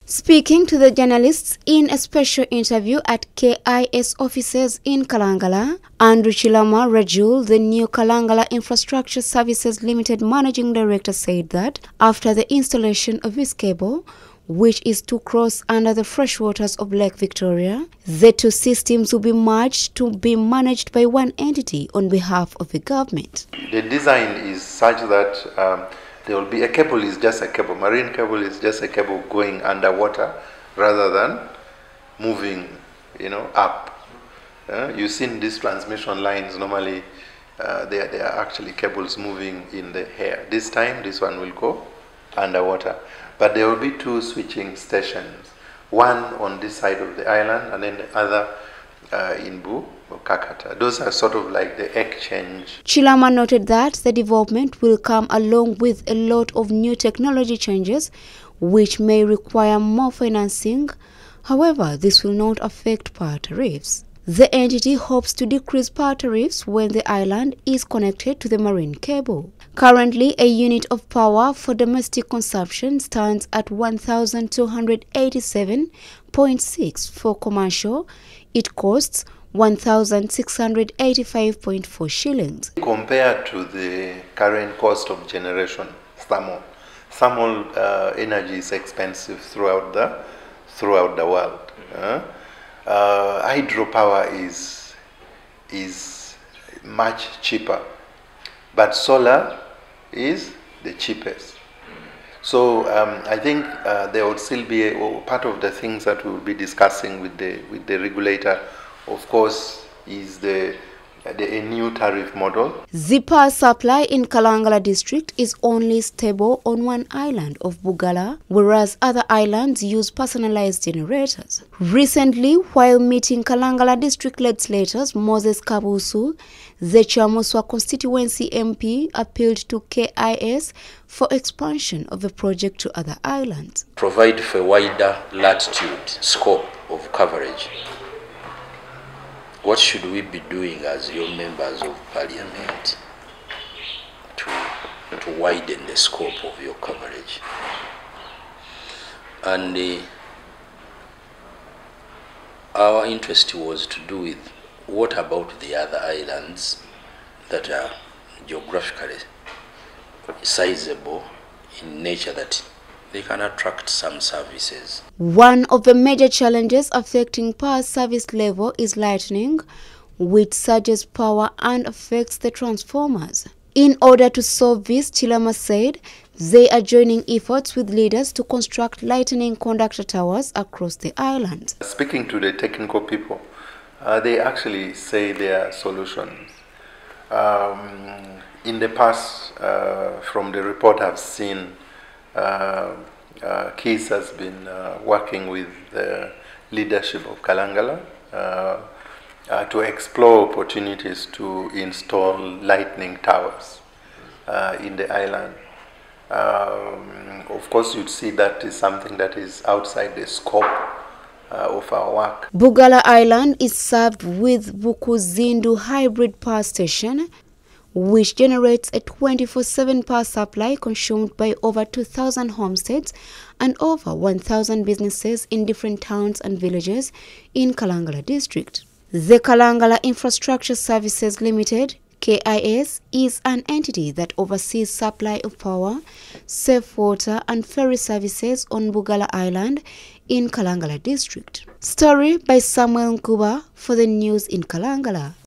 Speaking to the journalists in a special interview at KIS offices in Kalangala, Andrew Chilama Rajul, the new Kalangala Infrastructure Services Limited Managing Director, said that after the installation of this cable, which is to cross under the freshwaters of Lake Victoria, the two systems will be merged to be managed by one entity on behalf of the government. The design is such that there will be a cable is just a cable. Marine cable is just a cable going underwater rather than moving, up. You've seen these transmission lines, normally they are actually cables moving in the air. This time, this one will go underwater. But there will be two switching stations, one on this side of the island and then the other in Kakata. Those are sort of like the exchange. Chilama noted that the development will come along with a lot of new technology changes which may require more financing. However, this will not affect power tariffs. The entity hopes to decrease power tariffs when the island is connected to the marine cable. Currently, a unit of power for domestic consumption stands at 1,287.6. For commercial, it costs 1,685.4 shillings. Compared to the current cost of generation, thermal energy is expensive throughout the world. Hydropower is much cheaper, but solar is the cheapest. So I think there will still be part of the things that we will be discussing with the regulator. Of course, is a new tariff model. The power supply in Kalangala district is only stable on one island of Bugala, whereas other islands use personalized generators. Recently, while meeting Kalangala district legislators Moses Kabusu, the Chamuswa constituency MP appealed to KIS for expansion of the project to other islands. Provide for wider latitude, scope of coverage. What should we be doing as your members of parliament to widen the scope of your coverage? And our interest was to do with what about the other islands that are geographically sizable in nature that they can attract some services. One of the major challenges affecting power service level is lightning, which surges power and affects the transformers. In order to solve this, Chilama said they are joining efforts with leaders to construct lightning conductor towers across the island. Speaking to the technical people, they actually say there are solutions. In the past, from the report I've seen, KIS has been working with the leadership of Kalangala to explore opportunities to install lightning towers in the island. Of course, you'd see that is something that is outside the scope of our work. Bugala Island is served with Bukuzindu Hybrid Power Station, which generates a 24/7 power supply consumed by over 2,000 homesteads and over 1,000 businesses in different towns and villages in Kalangala district. The Kalangala Infrastructure Services Limited, KIS, is an entity that oversees supply of power, safe water and ferry services on Bugala Island in Kalangala district. Story by Samuel Nkuba for the news in Kalangala.